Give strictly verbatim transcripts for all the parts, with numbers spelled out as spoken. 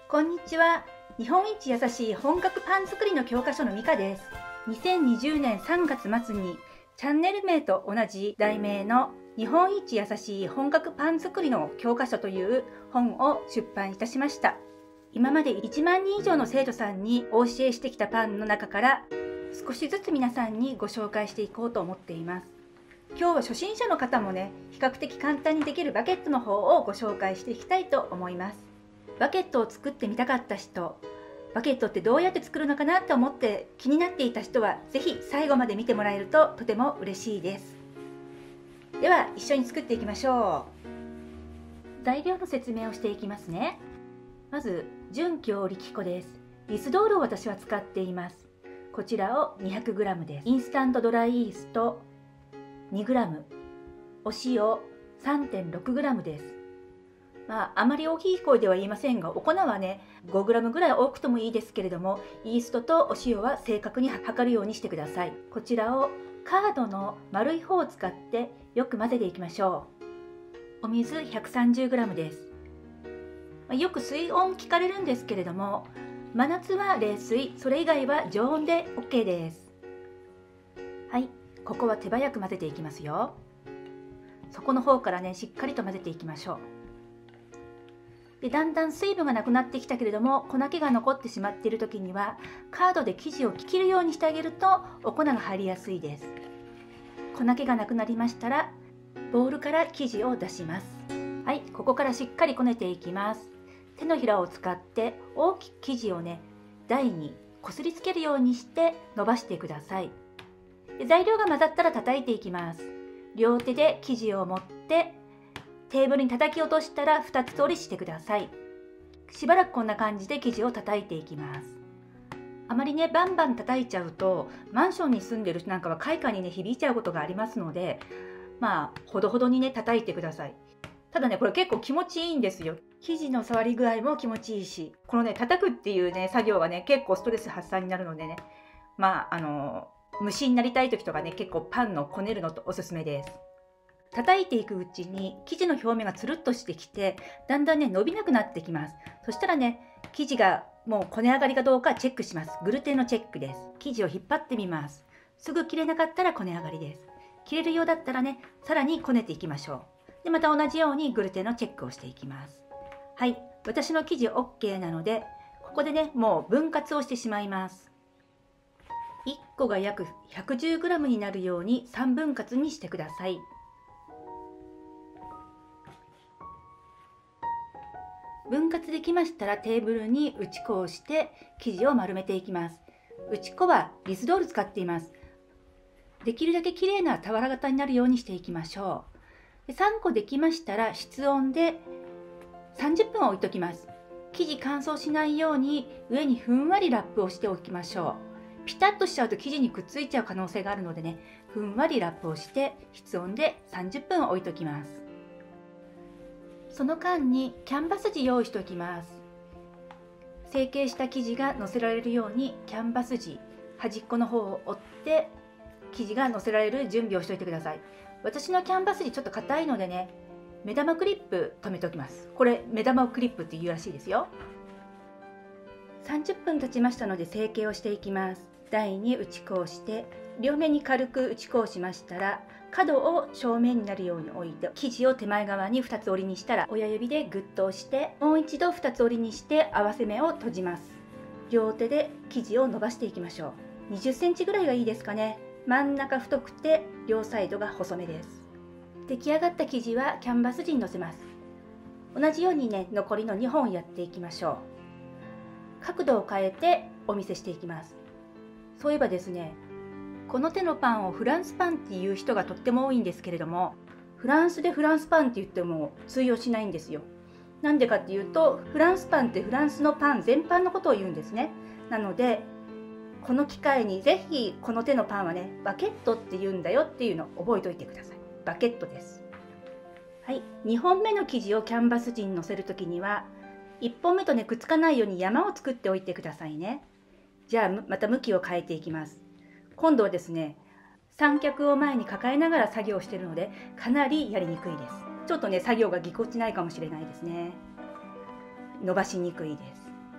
こんにちは。日本一優しい本格パン作りの教科書のミカです。にせんにじゅうねんさんがつ末にチャンネル名と同じ題名の日本一優しい本格パン作りの教科書という本を出版いたしました。今までいちまんにん以上の生徒さんにお教えしてきたパンの中から少しずつ皆さんにご紹介していこうと思っています。今日は初心者の方もね、比較的簡単にできるバゲットの方をご紹介していきたいと思います。バゲットを作ってみたかった人、バゲットってどうやって作るのかなと思って気になっていた人は、ぜひ最後まで見てもらえるととても嬉しいです。では一緒に作っていきましょう。材料の説明をしていきますね。まず純強力粉です。リスドールを私は使っています。こちらを にひゃくグラム です。インスタントドライイースト にグラム、お塩 さんてんろくグラム です。まあ、あまり大きい声では言いませんが、お粉はね ごグラム ぐらい多くともいいですけれども、イーストとお塩は正確に測るようにしてください。こちらをカードの丸い方を使ってよく混ぜていきましょう。お水 ひゃくさんじゅうグラム です。まあ、よく水温聞かれるんですけれども、真夏は冷水、それ以外は常温で OK です。はい、ここは手早く混ぜていきますよ。底の方からねしっかりと混ぜていきましょう。でだんだん水分がなくなってきたけれども、粉気が残ってしまっている時にはカードで生地を切るようにしてあげるとお粉が入りやすいです。粉気がなくなりましたらボウルから生地を出します。はい、ここからしっかりこねていきます。手のひらを使って大きく生地をね台にこすりつけるようにして伸ばしてください。で材料が混ざったら叩いていきます。両手で生地を持ってテーブルに叩き落としたらふたつ折りしてください。しばらくこんな感じで生地を叩いていきます。あまりねバンバン叩いちゃうとマンションに住んでる人なんかは快感にね響いちゃうことがありますので、まあほどほどにね叩いてください。ただねこれ結構気持ちいいんですよ。生地の触り具合も気持ちいいし、このね叩くっていうね作業がね結構ストレス発散になるのでね、まああの虫になりたい時とかね結構パンのこねるのとおすすめです。叩いていくうちに生地の表面がつるっとしてきて、だんだんね伸びなくなってきます。そしたらね生地がもうこね上がりかどうかチェックします。グルテンのチェックです。生地を引っ張ってみます。すぐ切れなかったらこね上がりです。切れるようだったらねさらにこねていきましょう。でまた同じようにグルテンのチェックをしていきます。はい、私の生地 OK なのでここでねもう分割をしてしまいます。いっこが約 ひゃくじゅうグラム になるようにさんぶん割にしてください。分割できましたらテーブルに打ち粉をして生地を丸めていきます。打ち粉はリスドール使っています。できるだけ綺麗な俵型になるようにしていきましょう。でさんこできましたら室温でさんじゅっぷん置いときます。生地乾燥しないように上にふんわりラップをしておきましょう。ピタッとしちゃうと生地にくっついちゃう可能性があるのでね、ふんわりラップをして室温でさんじゅっぷん置いときます。その間にキャンバス地用意しておきます。成形した生地が乗せられるようにキャンバス地端っこの方を折って生地が乗せられる準備をしておいてください。私のキャンバス地ちょっと硬いのでね、目玉クリップ留めておきます。これ目玉クリップっていうらしいですよ。さんじゅっぷん経ちましたので成形をしていきます。台に打ち粉をして両面に軽く打ち粉をしましたら、角を正面になるように置いて生地を手前側にふたつ折りにしたら親指でグッと押してもう一度ふたつ折りにして合わせ目を閉じます。両手で生地を伸ばしていきましょう。にじゅっセンチぐらいがいいですかね。真ん中太くて両サイドが細めです。出来上がった生地はキャンバス地にのせます。同じようにね残りのにほんやっていきましょう。角度を変えてお見せしていきます。そういえばですね、この手のパンをフランスパンっていう人がとっても多いんですけれども、フランスでフランスパンって言っても通用しないんですよ。なんでかっていうと、フランスパンってフランスのパン全般のことを言うんですね。なのでこの機会にぜひこの手のパンはねバケットって言うんだよっていうのを覚えておいてください。バケットです。はい、にほんめの生地をキャンバス地に乗せるときにはいっぽんめとねくっつかないように山を作っておいてくださいね。じゃあまた向きを変えていきます。今度はですね三脚を前に抱えながら作業しているのでかなりやりにくいです。ちょっとね作業がぎこちないかもしれないですね。伸ばしにくいです。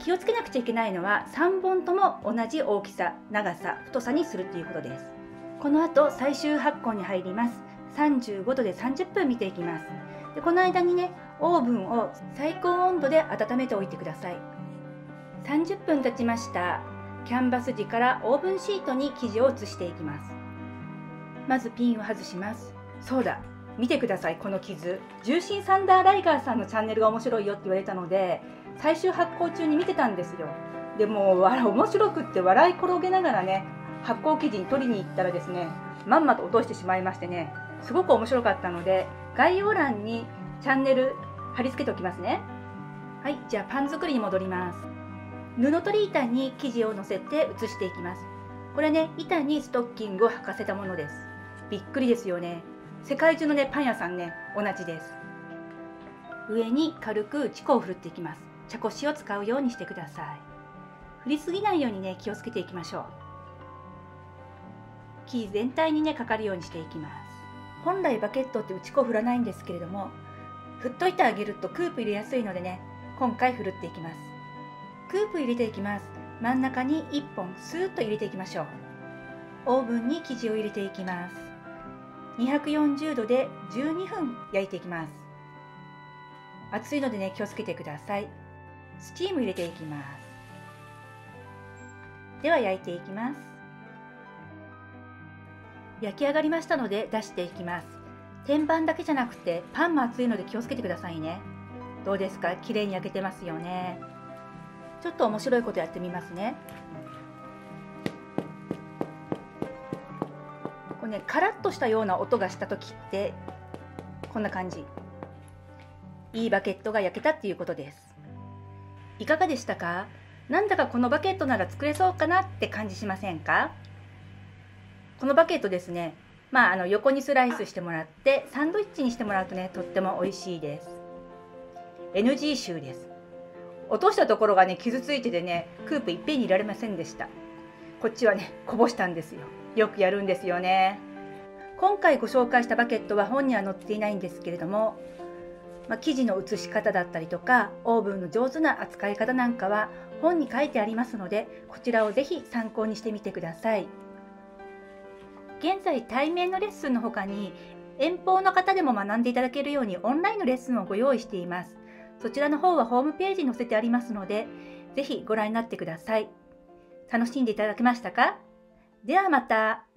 気をつけなくちゃいけないのはさんぼんとも同じ大きさ、長さ、太さにするということです。この後最終発酵に入ります。さんじゅうごどでさんじゅっぷん見ていきます。でこの間にね、オーブンを最高温度で温めておいてください。さんじゅっぷん経ちました。キャンバス地からオーブンシートに生地を移していきます。まずピンを外します。そうだ、見てください、この傷。重心サンダーライガーさんのチャンネルが面白いよって言われたので、最終発酵中に見てたんですよ。でもう面白くって笑い転げながらね、発酵生地に取りに行ったらですね、まんまと落としてしまいましてね、すごく面白かったので、概要欄にチャンネル貼り付けておきますね。はい、じゃあパン作りに戻ります。布取り板に生地を乗せて移していきます。これね、板にストッキングを履かせたものです。びっくりですよね。世界中のね、パン屋さんね、同じです。上に軽くチコを振るっていきます。茶こしを使うようにしてください。振りすぎないようにね、気をつけていきましょう。生地全体にね、かかるようにしていきます。本来バケットって打ち粉振らないんですけれども、振っといてあげるとクープ入れやすいのでね、今回振るっていきます。クープ入れていきます。真ん中にいっぽんスーッと入れていきましょう。オーブンに生地を入れていきます。にひゃくよんじゅうどでじゅうにふん焼いていきます。熱いのでね、気をつけてください。スチーム入れていきます。では焼いていきます。焼き上がりましたので出していきます。天板だけじゃなくてパンも熱いので気をつけてくださいね。どうですか？綺麗に焼けてますよね。ちょっと面白いことやってみますね。これね、カラッとしたような音がした時ってこんな感じ。いいバケットが焼けたっていうことです。いかがでしたか？なんだかこのバケットなら作れそうかなって感じしませんか？このバケットですね、まあ、あの横にスライスしてもらってサンドイッチにしてもらうとね、とっても美味しいです。エヌジー 臭です。落としたところがね、傷ついててね、クープいっぺんにいられませんでした。こっちはね、こぼしたんですよ。よくやるんですよね。今回ご紹介したバケットは本には載っていないんですけれども、まあ、生地の写し方だったりとかオーブンの上手な扱い方なんかは本に書いてありますので、こちらをぜひ参考にしてみてください。現在対面のレッスンの他に遠方の方でも学んでいただけるようにオンラインのレッスンをご用意しています。そちらの方はホームページに載せてありますので、ぜひご覧になってください。楽しんでいただけましたか？ではまた。